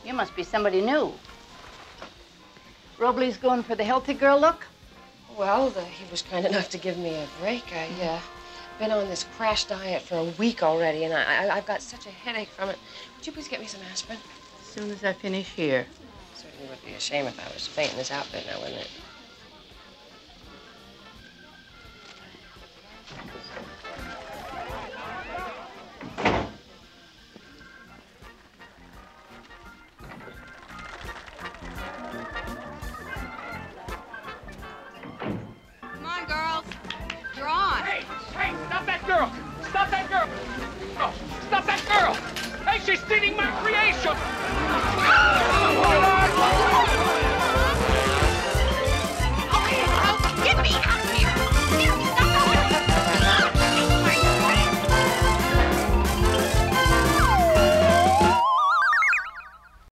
You must be somebody new. Robley's going for the healthy girl look? Well, he was kind enough to give me a break. I've been on this crash diet for a week already, and I've got such a headache from it. Would you please get me some aspirin? As soon as I finish here. It certainly would be a shame if I was to faint in this outfit now, wouldn't it? Girl! Stop that girl! Oh, stop that girl! Hey, she's stealing my creation!